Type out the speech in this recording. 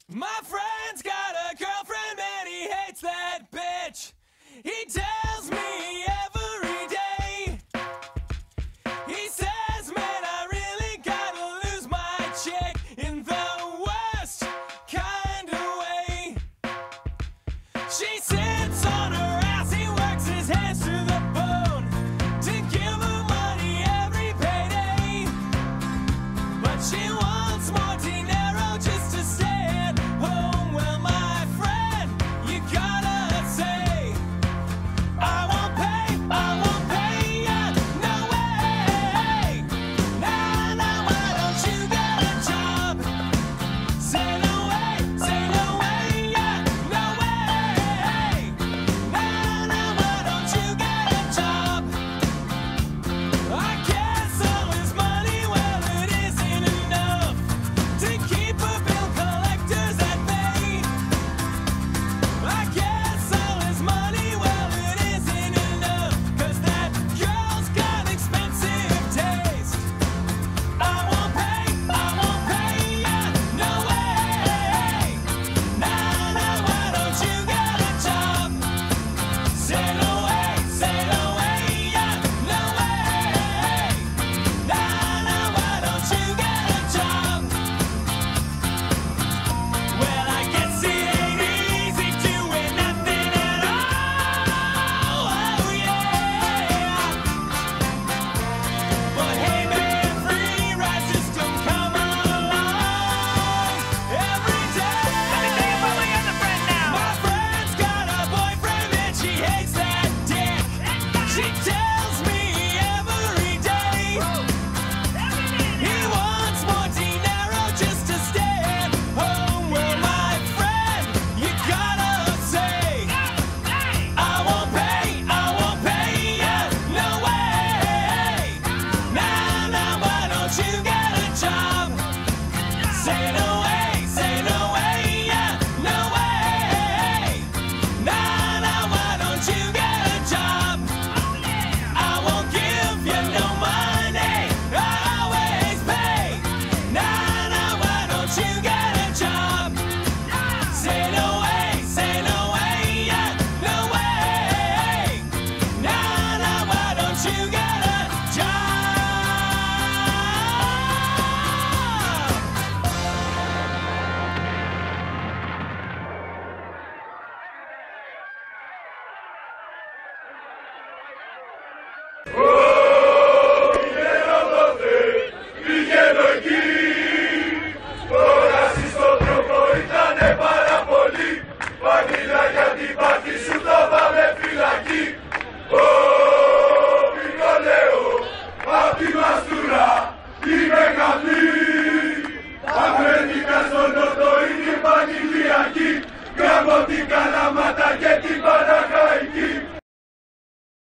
My friend's got a girlfriend and he hates that bitch. He tells me every day. He says, man, I really gotta lose my chick in the worst kind of way. She sits on her ass, he works his hands to the bone to give her money every payday. But she wants more dinero just to stay at home. Well, my friend, you gotta say, I won't pay ya, no way. Nah, nah, why don't you get a job? Say no way, yeah, no way. Nah, nah, why don't you get a job? I guess all his money, well, it isn't enough to keep her bill collectors at bay. I guess all his money, well, it isn't enough, 'cause that girl's got expensive taste. I won't pay ya, no way. Nah, nah, why don't you get a job? Say no way, yeah, no way. Nah, nah, why don't you get a job? Well, I guess it ain't easy doing nothing at all. Oh, yeah. But hey, man, free rides just don't come along every day. Let me tell you about my other friend now. My friend's got a boyfriend and she hates that dick. She tells me every day he wants more dinero just to stay at home. Well, my friend, you gotta say, I won't pay ya, no way. Nah, nah, why don't you get a job? Say no way, yeah, no way. Nah, nah, why don't you get a job? I won't give you no money, I always pay. Nah, nah, why don't you get a job? Say no way, yeah, no way. Nah, nah, why don't you get a job? Πηγαίνω εκεί. Τώρα στο τρόπο ήτανε πάρα πολύ. Βανίλα